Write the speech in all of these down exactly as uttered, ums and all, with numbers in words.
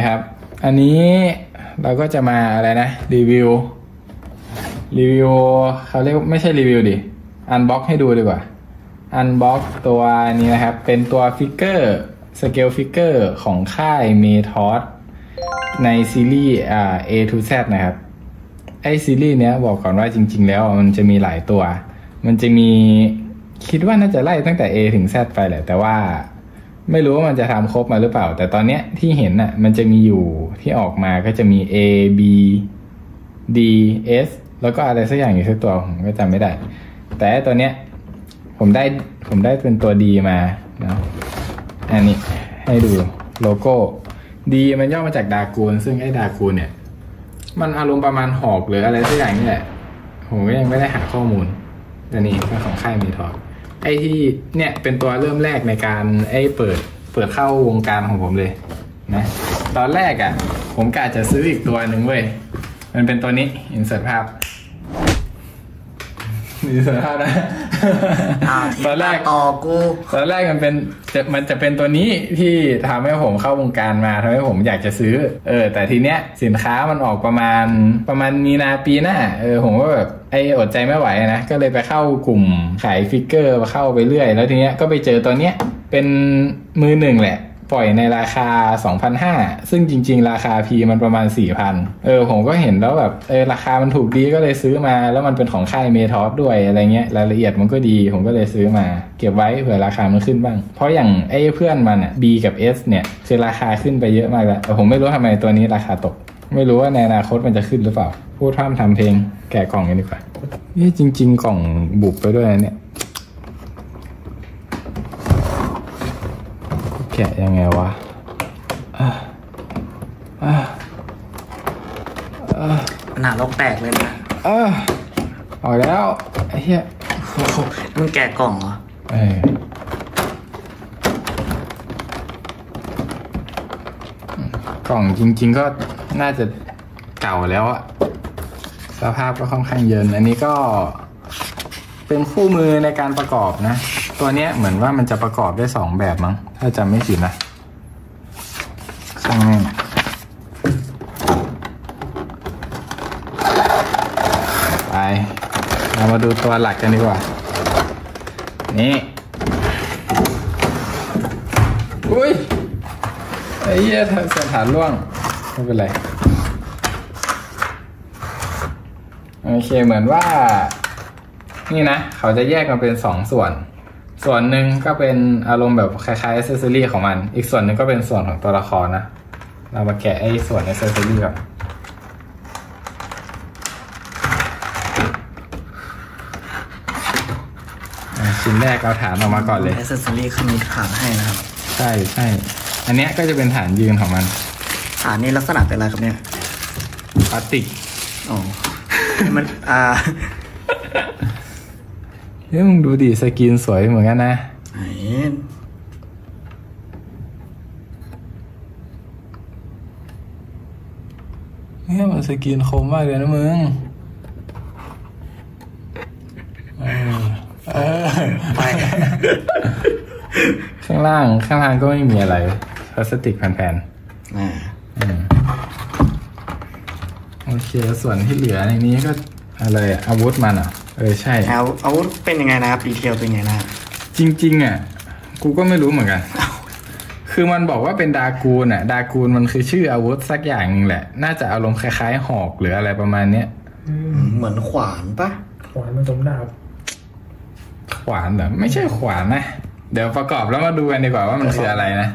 ครับ อันนี้เราก็จะมาอะไรนะรีวิวรีวิวเขาเรียกไม่ใช่รีวิวดิอันบ็อกให้ดูดีกว่าอันบ็อกตัวนี้นะครับเป็นตัวฟิกเกอร์สเกลฟิกเกอร์ของค่ายเมทอสในซีรีส์อ่า A to Z นะครับไอซีรีส์เนี้ยบอกก่อนว่าจริงๆแล้วมันจะมีหลายตัวมันจะมีคิดว่าน่าจะไล่ตั้งแต่ A ถึง Z ไปแหละแต่ว่าไม่รู้ว่ามันจะทำครบมาหรือเปล่าแต่ตอนเนี้ยที่เห็นน่ะมันจะมีอยู่ที่ออกมาก็จะมี A B D S แล้วก็อะไรสักอย่างอยู่สักตัวผมก็จำไม่ได้แต่ตัวเนี้ยผมได้ผมได้เป็นตัว D มานะอันนี้ให้ดูโลโก้ D มันย่อมาจากดากูนซึ่งไอ้ดากูนเนี่ยมันอารมณ์ประมาณหอกหรืออะไรสักอย่างนี่แหละผมก็ยังไม่ได้หาข้อมูลแต่นี่เป็นของค่ายเมทอสไอ้ที่เนี่ยเป็นตัวเริ่มแรกในการไอ้เปิดเปิดเข้าวงการของผมเลยนะตอนแรกอ่ะผมกะจะซื้ออีกตัวหนึ่งเว้ยมันเป็นตัวนี้อินเสิร์ตภาพอินเสิร์ตภาพนะตอนแรกต่อกูตอนแรกมันเป็นจะมันจะเป็นตัวนี้ที่ทำให้ผมเข้าวงการมาทำให้ผมอยากจะซื้อเออแต่ทีเนี้ยสินค้ามันออกประมาณประมาณมีนาปีหน้าเออผมก็แบบไอ้อดใจไม่ไหวนะก็เลยไปเข้ากลุ่มขายฟิกเกอร์เข้าไปเรื่อยแล้วทีเนี้ยก็ไปเจอตัวเนี้ยเป็นมือหนึ่งแหละปล่อยในราคา สองพันห้าร้อย ซึ่งจริงๆราคา P มันประมาณ สี่พัน เออผมก็เห็นแล้วแบบเออราคามันถูกดีก็เลยซื้อมาแล้วมันเป็นของค่ายเมทอสด้วยอะไรเงี้ยรายละเอียดมันก็ดีผมก็เลยซื้อมาเก็บไว้เผื่อราคามันขึ้นบ้างเพราะอย่างไอ้เพื่อนมันอ่ะ B กับ S เนี่ยคือราคาขึ้นไปเยอะมากแล้วแต่ผมไม่รู้ทำไมตัวนี้ราคาตกไม่รู้ว่าในอนาคตมันจะขึ้นหรือเปล่าพูดพร่ำทำเพลงแกะกล่องกันดีกว่านี่จริงๆกล่องบุบไปด้วยนะเนี่ยแกะยังไงวะหนาลกแตกเลยนะเออออกแล้วไอ้เหี้ยมึงแกะกล่องเหรอเออกล่องจริงๆก็น่าจะเก่าแล้วอะสภาพก็ค่อนข้างเยินอันนี้ก็เป็นคู่มือในการประกอบนะตัวเนี้ยเหมือนว่ามันจะประกอบได้สองแบบมั้งถ้าจำไม่ผิดนะช่างแม่งไปเรามาดูตัวหลักกันดีกว่านี่อุ้ยไอ้เหี้ยเสียฐานร่วงไม่เป็นไรโอเคเหมือนว่านี่นะเขาจะแยกมาเป็นสองส่วนส่วนหนึ่งก็เป็นอารมณ์แบบคล้ายๆแอคเซสซอรี่ของมันอีกส่วนหนึ่งก็เป็นส่วนของตัวละครนะเรามาแกะไอ้ส่วนแอคเซสซอรี่ก่อนชิ้นแรกเอาฐานออกมาก่อนเลยแอคเซสซอรี่เขามีฐานให้นะครับใช่ใช่อันนี้ก็จะเป็นฐานยืนของมันฐานนี้ลักษณะเป็นอะไรครับเนี่ยพลาสติกอ๋อมันอ่าเฮ้ยมึงดูดิสกินสวยเหมือนกันนะเฮ้ยมันสกินคมมากเลยนะมึงเออเออไปข้างล่างข้างล่างก็ไม่มีอะไรพลาสติกแผ่นๆอ่าโอเคส่วนที่เหลือในนี้ก็อะไรอาวุธมันอ่ะเออใช่อาอาวุธเป็นยังไงนะครับดีเทลเป็นยังไงนะจริงๆอ่ะกูก็ไม่รู้เหมือนกันคือมันบอกว่าเป็นดากูนอ่ะดากูนมันคือชื่ออาวุธสักอย่างนึงแหละน่าจะอารมณ์คล้ายๆหอกหรืออะไรประมาณเนี้ยเหมือนขวานปะขวานมันสมดาบขวานเหรอไม่ใช่ขวานนะเดี๋ยวประกอบแล้วมาดูกันดีกว่าว่ามันคืออะไรนะ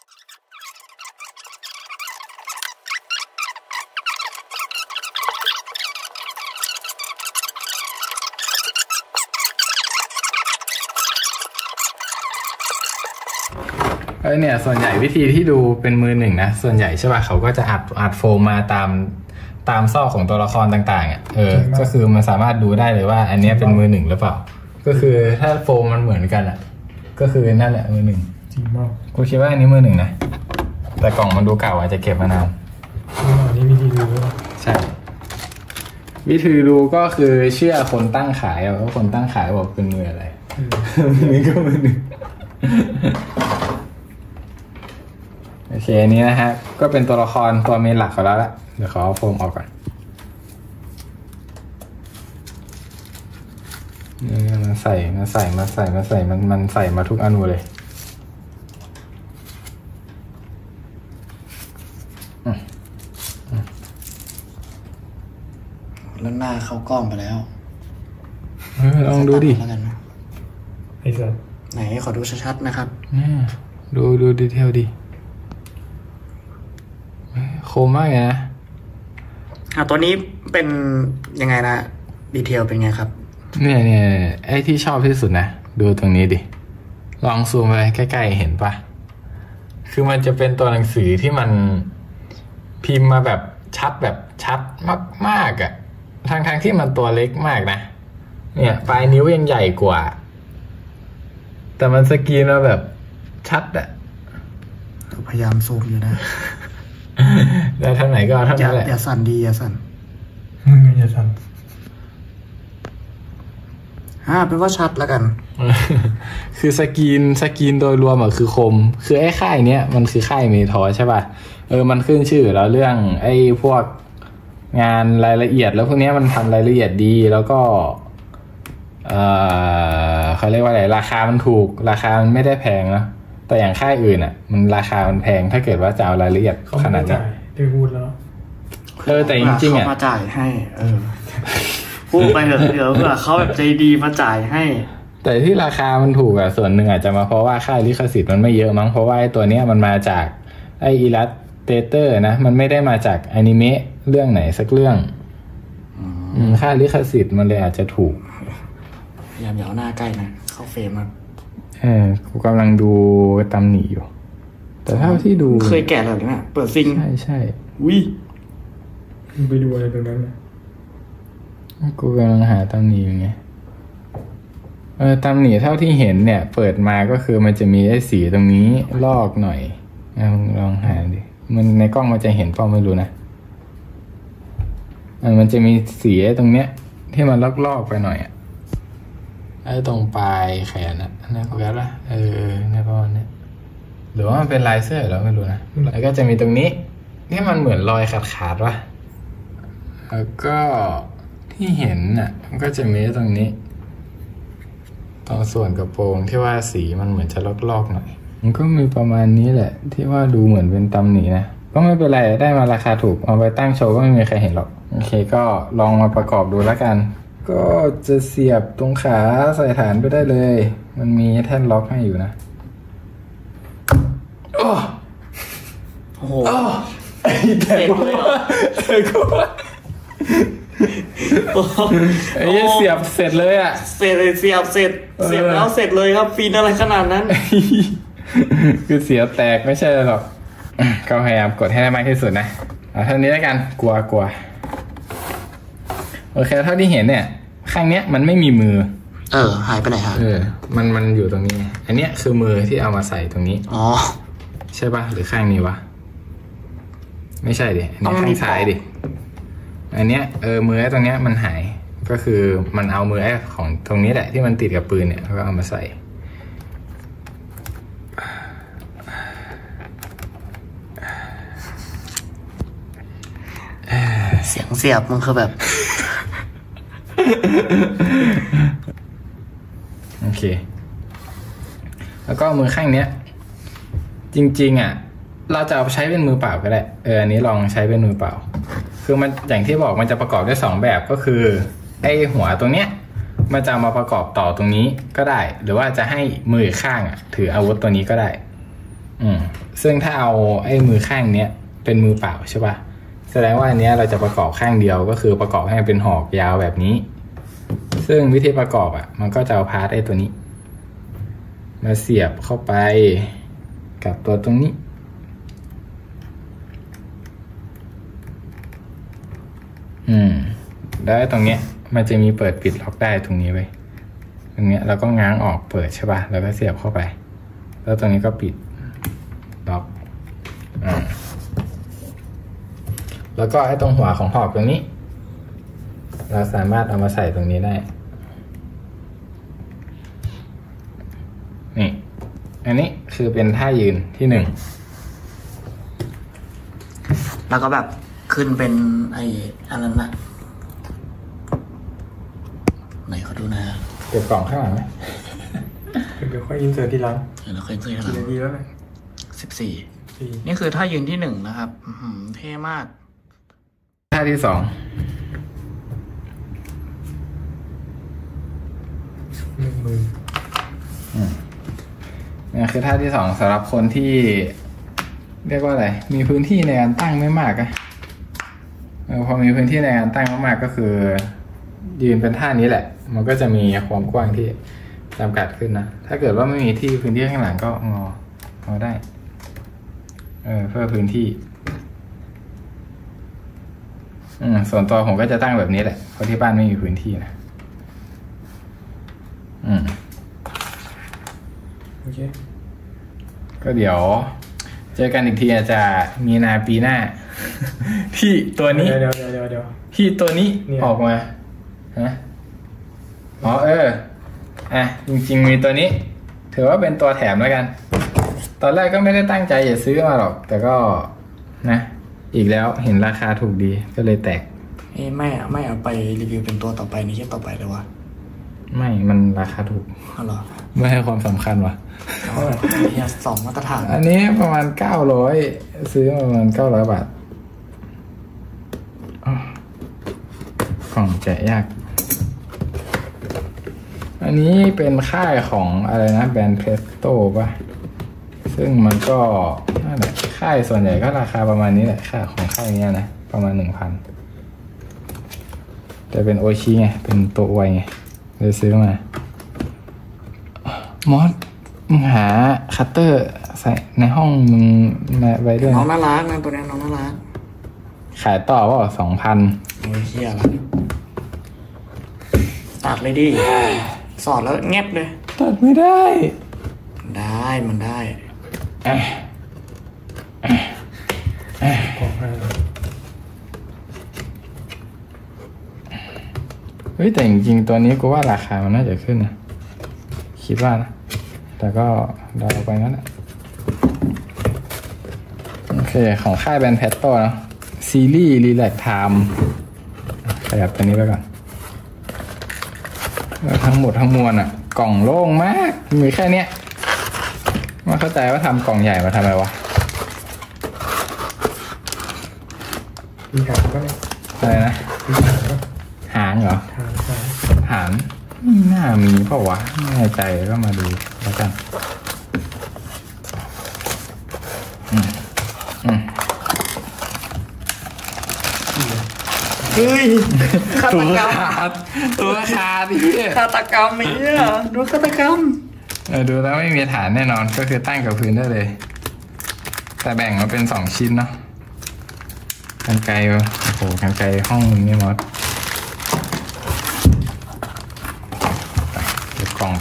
เออเนี่ยส่วนใหญ่วิธีที่ดูเป็นมือหนึ่งนะส่วนใหญ่ใช่ป่ะเขาก็จะอัดอัดโฟมมาตามตามซอกของตัวละครต่างๆอ่ะเออก็คือมันสามารถดูได้เลยว่าอันนี้เป็นมือหนึ่งหรือเปล่าก็คือถ้าโฟมมันเหมือนกันอ่ะก็คือนั่นแหละมือหนึ่งจริงมากกูคิดว่าอันนี้มือหนึ่งนะแต่กล่องมันดูเก่าอาจจะเก็บมานานอันนี้วิธีดูใช่วิธีดูก็คือเชื่อคนตั้งขายอ่ะว่าคนตั้งขายบอกเป็นมืออะไรนี่ก็มือหนึ่งอเคอันนี้นะฮะก็เป็นตัวละครตัวเมนหลักของเราละเดี๋ยวขอเอาโฟมออกก่อนนี่มาใส่มาใส่มาใส่มาใส่มันมันใส่มาทุกอนูเลยแล้วหน้าเข้ากล้องไปแล้วเออลองดูดิแล้วกันนะไอ้สัสไหนขอดูชัดๆนะครับดูดูดีเทลดิโคมมากเลยนะอ่ะตัวนี้เป็นยังไงนะดีเทลเป็นไงครับเนี่ยเนี่ยไอ้ที่ชอบที่สุดนะดูตรงนี้ดิลองซูมไปใกล้ๆเห็นปะคือมันจะเป็นตัวหนังสือที่มันพิมพ์มาแบบชัดแบบชัดมากๆอ่ะทั้งๆ ท, ที่มันตัวเล็กมากนะเนี่ยปลายนิ้วยังใหญ่กว่าแต่มันสกรีนมาแบบชัดอะพยายามซูมอยู่นะแล้วท่านไหนก็ท่านนั้นแหละอย่าสั่นดีอย่าสั่นมึงอย่าสั่นอ่าเป็นว่าชัดแล้วกันคือสกรีนสกรีนโดยรวมอะคือคมคือไอ้ค่ายเนี้ยมันคือค่ายเมทอใช่ป่ะเออมันขึ้นชื่อแล้วเรื่องไอ้พวกงานรายละเอียดแล้วพวกนี้มันทำรายละเอียดดีแล้วก็เออเขาเรียกว่าอะไรราคามันถูกราคามันไม่ได้แพงนะแต่อย่างค่ายอื่นอ่ะมันราคามันแพงถ้าเกิดว่าจะเอารายละเอียดขนาดนี้ได้พูดแล้วเออแต่จริงๆอ่ะเขามาจ่ายให้เออพูดไปเถอะเดี๋ยวเผื่อเขาแบบใจดีมาจ่ายให้แต่ที่ราคามันถูกอ่ะส่วนหนึ่งอาจจะมาเพราะว่าค่าลิขสิทธิ์มันไม่เยอะมั้งเพราะว่าไอ้ตัวเนี้ยมันมาจากไอ้อิลัสเตเตอร์นะมันไม่ได้มาจากอนิเมะเรื่องไหนสักเรื่องอืมค่าลิขสิทธิ์มันเลยอาจจะถูกพยายามอย่าเอาหน้าใกล้นะเข้าเฟรมครับเออกูกำลังดูตำหนิอยู่แต่เท่าที่ดูเคยแกะแล้วเนี่ยเปิดซิงใช่ใช่วิไปดูอะไรตรงนั้นนะกูกำลังหาตำหนิอยู่ไงเออตำหนิเท่าที่เห็นเนี่ยเปิดมาก็คือมันจะมีไอ้สีตรงนี้ลอกหน่อยลองลองหาดิมันในกล้องมันจะเห็นเปล่าไม่รู้นะมันจะมีสีไอ้ตรงเนี้ยที่มันลอกๆไปหน่อยอ่ะไอ้ตรงปลายแขนอ่ะนี่โฟกัสละเออในประมาณนี้หรือว่ามันเป็นลายเสื้อเราไม่รู้นะแล้วก็จะมีตรงนี้ที่มันเหมือนรอยขาดๆว่ะแล้วก็ที่เห็นอ่ะมันก็จะมีตรงนี้ตรงส่วนกระโปรงที่ว่าสีมันเหมือนจะลอกๆหน่อยมันก็มีประมาณนี้แหละที่ว่าดูเหมือนเป็นตำหนินะก็ไม่เป็นไรได้มาราคาถูกเอาไปตั้งโชว์ก็ไม่มีใครเห็นหรอกโอเคก็ลองมาประกอบดูแล้วกันก็จะเสียบตรงขาใส่ฐานไปได้เลยมันมีแท่นล็อกให้อยู่นะโอ้โอ้โหไอ้แต่กูไอ้กูไอ้เสียบเสร็จเลยอ่ะเสร็จเลยเสียบเสร็จเสียบแล้วเสร็จเลยครับฟินอะไรขนาดนั้นคือเสียแตกไม่ใช่หรอกก็พยายามกดให้ได้มากที่สุดนะเอาเท่านี้แล้วกันกลัวกลัวโอเคเท่าที่เห็นเนี่ยข้างเนี้ยมันไม่มีมือเออหายไปไหนฮะเออมันมันอยู่ตรงนี้อันเนี้ยคือมือที่เอามาใส่ตรงนี้อ๋อใช่ป่ะหรือข้างนี้วะไม่ใช่ดิอันนี้ข้างซ้ายดิอันเนี้ยเออมือไอ้ตรงเนี้ยมันหายก็คือมันเอามือไอ้ของตรงนี้แหละที่มันติดกับปืนเนี่ยก็เอามาใส่เสียงเสียบมันคือแบบโอเคแล้วก็มือข้างเนี้ยจริงๆอ่ะเราจะเอาใช้เป็นมือเปล่าก็ได้เอออันนี้ลองใช้เป็นมือเปล่าคือมันอย่างที่บอกมันจะประกอบได้สองแบบก็คือไอ้หัวตรงเนี้ยมันจะมาประกอบต่อตรงนี้ก็ได้หรือว่าจะให้มือข้างอ่ะถืออาวุธตัวนี้ก็ได้อืมซึ่งถ้าเอาไอ้มือข้างเนี้ยเป็นมือเปล่าใช่ป่ะแสดงว่าอันเนี้ยเราจะประกอบข้างเดียวก็คือประกอบให้เป็นหอกยาวแบบนี้ซึ่งวิธีประกอบอ่ะมันก็จะเอาพาร์ทไอ้ตัวนี้มาเสียบเข้าไปกับตัวตรงนี้อืมแล้วตรงเนี้ยมันจะมีเปิดปิดล็อกได้ตรงนี้ไว้ตรงเนี้ยเราก็ง้างออกเปิดใช่ป่ะแล้วก็เสียบเข้าไปแล้วตรงนี้ก็ปิดล็อกอ่าแล้วก็ไอ้ตรงหัวของหอกตรงนี้เราสามารถเอามาใส่ตรงนี้ได้นี่อันนี้คือเป็นท่ายืนที่หนึ่งแล้วก็แบบขึ้นเป็นไอ้อันนั้นนะไหนเขาดูนะเก็บกล่องข้างหลังไหมเดี๋ยวค่อยอินเสิร์ตที่หลังเดี๋ยวเราเคยเจอกี่แล้วนาทีแล้วไหมสิบสี่สี่นี่คือท่ายืนที่หนึ่งนะครับอื้อหือเท่มากท่าที่สองหนึ่งมืออืมนี่คือท่าที่สองสำหรับคนที่ เรียกว่าอะไร มีพื้นที่ในการตั้งไม่มากอะเออพอมีพื้นที่ในการตั้งไม่มากก็คือ ยืนเป็นท่านี้แหละ มันก็จะมีความกว้างที่จำกัดขึ้นนะ ถ้าเกิดว่าไม่มีที่พื้นที่ข้างหลังก็งองอได้ เออเพื่อพื้นที่ อืมส่วนตัวผมก็จะตั้งแบบนี้แหละ เพราะที่บ้านไม่มีพื้นที่นะ อืมโอเคก็เดี๋ยว เจอกันอีกทีอาจจะมีนาปีหน้า ที่ตัวนี้เดี๋ยวเดี๋ยวเดี๋ยวเดี๋ยวที่ตัวนี้เนี่ยออกมาฮะอ๋อเออ อ่ะ จริงๆมีตัวนี้ ถือว่าเป็นตัวแถมแล้วกัน ตอนแรกก็ไม่ได้ตั้งใจจะซื้อมาหรอก แต่ก็นะ อีกแล้วเห็นราคาถูกดีก็เลยแตกเอ้ไม่อะไม่เอาไปรีวิวเป็นตัวต่อไปในคลิปต่อไปเลยวะไม่มันราคาถูกอ๋อเหรอไม่ให้ความสำคัญว่ะเอาแบบเฮียสองมาตรฐานอันนี้ประมาณเก้าร้อยซื้อประมาณเก้าร้อยบาทอ้าวกล่องแกะยาก อันนี้เป็นค่ายของอะไรนะแบรนด์เพสโต้ป่ะ ซึ่งมันก็นั่นแหละค่ายส่วนใหญ่ก็ราคาประมาณนี้แหละค่าของค่ายเนี้ยนะ ประมาณหนึ่งพันแต่เป็นโอชิไง เป็นตัวไวไงเลยซื้อมา มอสมึงหาคัตเตอร์ใส่ในห้องมึงมาไว้ด้วยน้องนะน่ารักนะตัวนี้น้องน่ารักขายต่อเปล่าสองพันโอ้ยเฮียละตัดเลยดิ สอดแล้วแงบเลยตัดไม่ได้ได้มันได้เอ๊ะกล่องห้าเฮ้ยแต่จริงๆตัวนี้กูว่าราคามันน่าจะขึ้นนะ คิดว่านะ แต่ก็เดาไปงั้นแหละโอเค ของค่ายแบรนด์แพตโต้เนาะซีรีส์รีแลกไทม์ขยับตัวนี้ไปก่อนแล้วทั้งหมดทั้งมวลอ่ะ กล่องโล่งมาก มีแค่เนี้ยไมาเข้าใจว่าทำกล่องใหญ่มาทำไมวะมีหางก็เนี่ยอะไรนะมีหางก็หางเหรอหางหางหางไม่น่ามีเปล่าวะไม่แน่ใจก็มาดูแล้วกัน อืมอืมเฮ้ยฆาตตัวกรรมขาดตัวขาดดิฆาตกรรมไอ้เนี่ยดูฆาตกรรมเออดูแล้วไม่มีฐานแน่นอนก็คือตั้งกับพื้นได้เลย แต่แบ่งมาเป็นสองชิ้นเนาะกรรไกรโอ้โหกรรไกรห้องมึงนี่มอสไปเก็บกล่องไป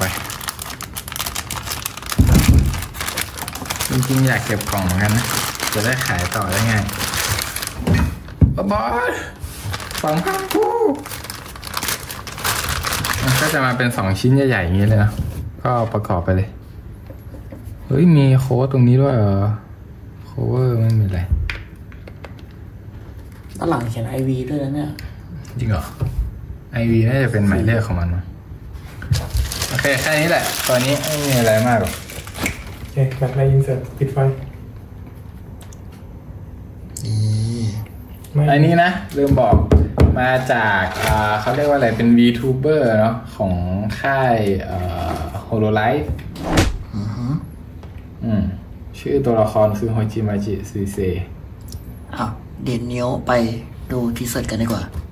จริงๆอยากเก็บกล่องเหมือนกันนะ จะได้ขายต่อได้ไงบอสสองพันคู่มันก็จะมาเป็นสองชิ้นใหญ่ๆอย่างนี้เลยนะ ก็ประกอบไปเลย เฮ้ย มีโค้ดตรงนี้ด้วยเหรอ โคเวอร์ไม่มีอะไรด้านหลังเขียนไอวีด้วยนะเนี่ยจริงเหรอ ไอวีน่าจะเป็นหมายเลขของมันมั้งโอเค แค่นี้แหละ ตอนนี้ไม่มีอะไรมากหรอกโอเคแบบในอินเสิร์ตปิดไฟไม่อันนี้นะ ลืมบอกมาจากอ่าเขาเรียกว่าอะไรเป็น VTuber เนาะของค่ายเอ่อ Hololive อืม ชื่อตัวละครคือโฮจิมาจิซูเซอ้าวเดี๋ยวนิ้วไปดูทีเสิร์ตกันดีกว่า